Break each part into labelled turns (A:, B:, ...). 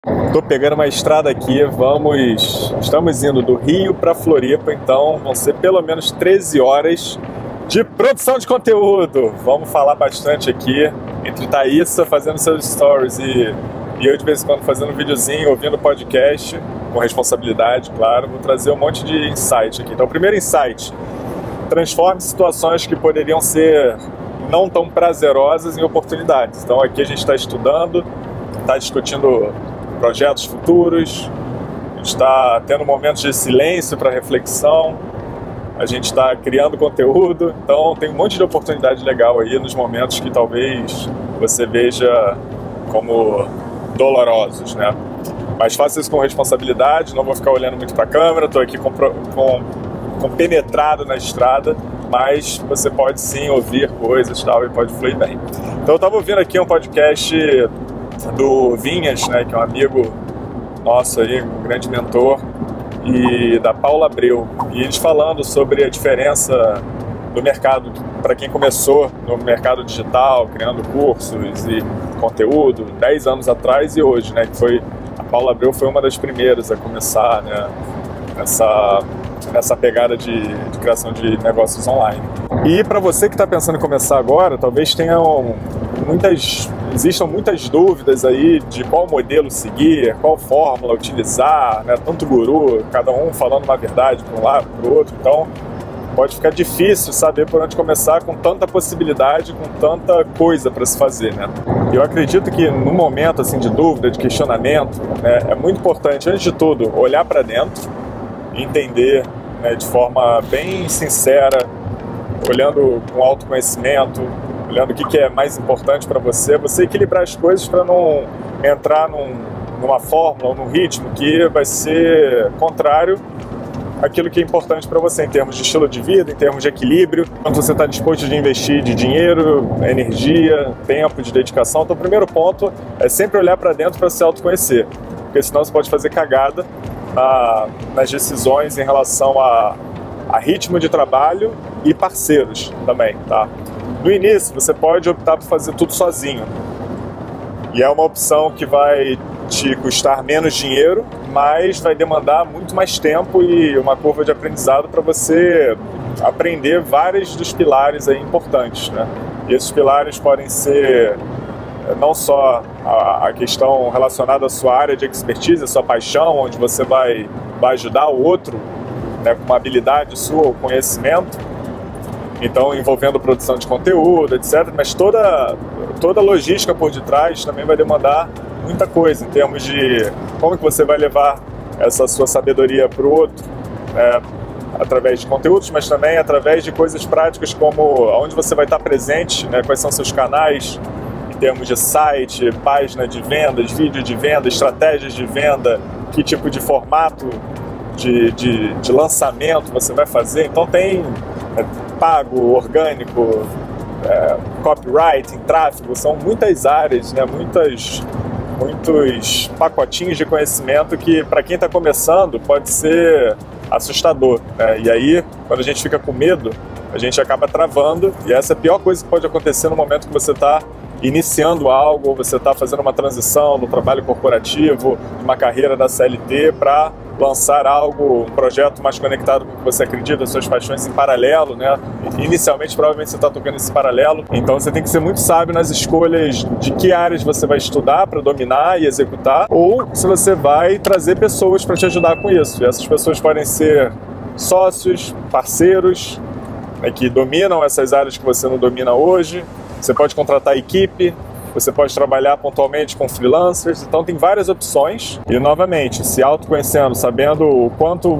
A: Tô pegando uma estrada aqui, estamos indo do Rio para Floripa, então vão ser pelo menos 13 horas de produção de conteúdo. Vamos falar bastante aqui, entre Thaísa fazendo seus stories e eu de vez em quando fazendo um videozinho, ouvindo podcast, com responsabilidade, claro. Vou trazer um monte de insight aqui. Então, o primeiro insight: transforme situações que poderiam ser não tão prazerosas em oportunidades. Então, aqui a gente está estudando, está discutindo projetos futuros, a gente está tendo momentos de silêncio para reflexão, a gente está criando conteúdo, então tem um monte de oportunidade legal aí nos momentos que talvez você veja como dolorosos, né? Mas faça isso com responsabilidade, não vou ficar olhando muito para a câmera, estou aqui compenetrado na estrada, mas você pode sim ouvir coisas e tal, e pode fluir bem. Então eu estava ouvindo aqui um podcast do Vinhas, né, que é um amigo nosso aí, um grande mentor, e da Paula Abreu, e eles falando sobre a diferença do mercado para quem começou no mercado digital, criando cursos e conteúdo 10 anos atrás e hoje, né, que a Paula Abreu foi uma das primeiras a começar, né, essa pegada de criação de negócios online. E para você que está pensando em começar agora, talvez existam muitas dúvidas aí de qual modelo seguir, qual fórmula utilizar, né? Tanto guru, cada um falando uma verdade para um lado, para o outro, então pode ficar difícil saber por onde começar com tanta possibilidade, com tanta coisa para se fazer, né? Eu acredito que no momento assim de dúvida, de questionamento, né, é muito importante, antes de tudo, olhar para dentro e entender, né, de forma bem sincera, olhando com autoconhecimento, olhando o que é mais importante para você equilibrar as coisas para não entrar numa fórmula ou num ritmo que vai ser contrário àquilo que é importante para você em termos de estilo de vida, em termos de equilíbrio, quanto você está disposto de investir de dinheiro, energia, tempo, de dedicação. Então o primeiro ponto é sempre olhar para dentro para se autoconhecer, porque senão você pode fazer cagada nas decisões em relação a ritmo de trabalho e parceiros também, tá? No início, você pode optar por fazer tudo sozinho. E é uma opção que vai te custar menos dinheiro, mas vai demandar muito mais tempo e uma curva de aprendizado para você aprender vários dos pilares aí importantes, né? E esses pilares podem ser não só a questão relacionada à sua área de expertise, a sua paixão, onde você vai ajudar o outro, né, com uma habilidade sua, o conhecimento, então envolvendo produção de conteúdo, etc. Mas toda a logística por detrás também vai demandar muita coisa, em termos de como que você vai levar essa sua sabedoria para o outro, né, através de conteúdos, mas também através de coisas práticas como onde você vai estar presente, né, quais são seus canais, em termos de site, página de vendas, vídeo de venda, estratégias de venda, que tipo de formato de lançamento você vai fazer. Então tem pago, orgânico, copywriting, tráfego, são muitas áreas, né, muitos pacotinhos de conhecimento que para quem está começando pode ser assustador, né? E aí quando a gente fica com medo, a gente acaba travando, e essa é a pior coisa que pode acontecer no momento que você está iniciando algo, ou você está fazendo uma transição do trabalho corporativo, uma carreira da CLT, para lançar algo, um projeto mais conectado com o que você acredita, suas paixões em paralelo, né? Inicialmente, provavelmente você está tocando esse paralelo, então você tem que ser muito sábio nas escolhas de que áreas você vai estudar para dominar e executar, ou se você vai trazer pessoas para te ajudar com isso. E essas pessoas podem ser sócios, parceiros, né, que dominam essas áreas que você não domina hoje. Você pode contratar equipe, você pode trabalhar pontualmente com freelancers, então tem várias opções. E novamente, se autoconhecendo, sabendo o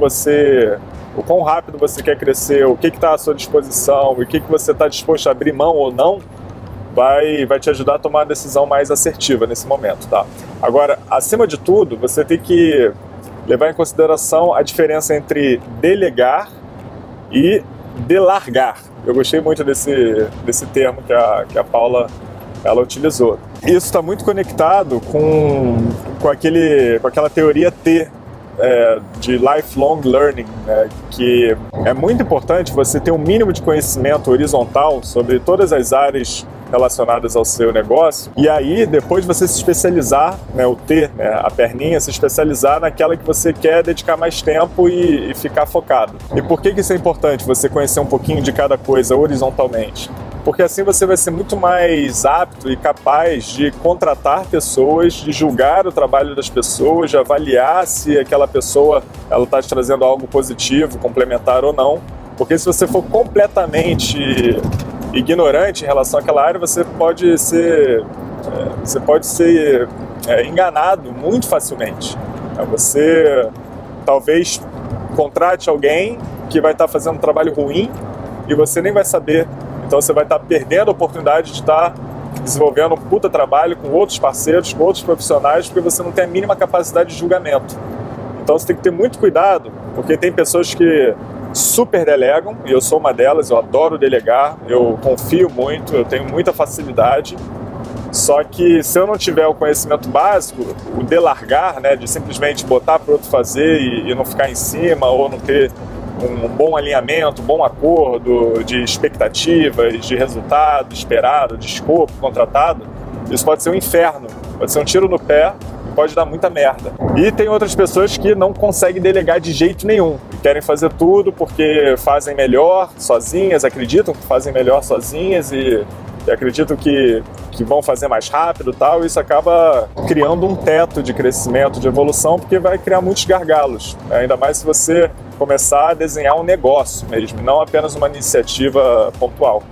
A: quão rápido você quer crescer, o que está à sua disposição, o que você está disposto a abrir mão ou não, vai te ajudar a tomar uma decisão mais assertiva nesse momento, tá? Agora, acima de tudo, você tem que levar em consideração a diferença entre delegar e delargar. Eu gostei muito desse termo que a Paula ela utilizou. Isso está muito conectado com aquela teoria T, de lifelong learning, né, que é muito importante você ter um mínimo de conhecimento horizontal sobre todas as áreas relacionadas ao seu negócio, e aí depois você se especializar, né, a perninha, se especializar naquela que você quer dedicar mais tempo e ficar focado. E por que isso é importante, você conhecer um pouquinho de cada coisa horizontalmente? Porque assim você vai ser muito mais apto e capaz de contratar pessoas, de julgar o trabalho das pessoas, de avaliar se aquela pessoa está te trazendo algo positivo, complementar ou não. Porque se você for completamente ignorante em relação àquela área, você pode ser enganado muito facilmente. Você talvez contrate alguém que vai estar fazendo um trabalho ruim e você nem vai saber. Então você vai estar perdendo a oportunidade de estar desenvolvendo um puta trabalho com outros parceiros, com outros profissionais, porque você não tem a mínima capacidade de julgamento. Então você tem que ter muito cuidado, porque tem pessoas que super delegam, e eu sou uma delas, eu adoro delegar, eu confio muito, eu tenho muita facilidade. Só que se eu não tiver o conhecimento básico, o delargar, né, de simplesmente botar para o outro fazer e não ficar em cima, ou não ter um bom alinhamento, um bom acordo de expectativas, de resultado esperado, de escopo contratado, isso pode ser um inferno, pode ser um tiro no pé e pode dar muita merda. E tem outras pessoas que não conseguem delegar de jeito nenhum, querem fazer tudo porque fazem melhor sozinhas, acreditam que fazem melhor sozinhas e acreditam que vão fazer mais rápido e tal, e isso acaba criando um teto de crescimento, de evolução, porque vai criar muitos gargalos, né? Ainda mais se você começar a desenhar um negócio mesmo, não apenas uma iniciativa pontual.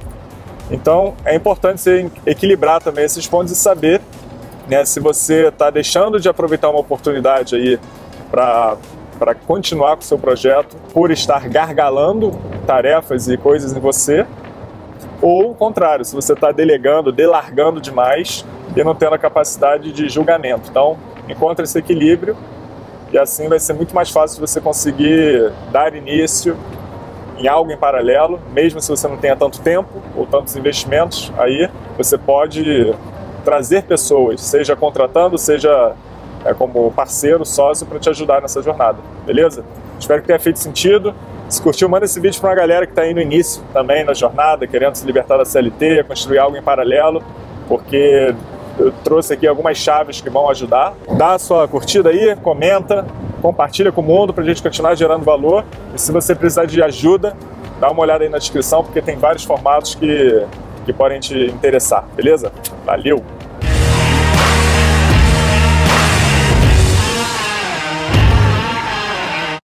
A: Então é importante você equilibrar também esses pontos e saber, né, se você está deixando de aproveitar uma oportunidade aí para continuar com o seu projeto por estar gargalando tarefas e coisas em você, ou o contrário, se você está delargando demais e não tendo a capacidade de julgamento. Então, encontre esse equilíbrio e assim vai ser muito mais fácil você conseguir dar início em algo em paralelo, mesmo se você não tenha tanto tempo ou tantos investimentos, aí você pode trazer pessoas, seja contratando, seja como parceiro, sócio, para te ajudar nessa jornada, beleza? Espero que tenha feito sentido. Se curtiu, manda esse vídeo para uma galera que está aí no início também na jornada, querendo se libertar da CLT, construir algo em paralelo, porque eu trouxe aqui algumas chaves que vão ajudar. Dá a sua curtida aí, comenta, compartilha com o mundo para a gente continuar gerando valor. E se você precisar de ajuda, dá uma olhada aí na descrição, porque tem vários formatos que podem te interessar, beleza? Valeu!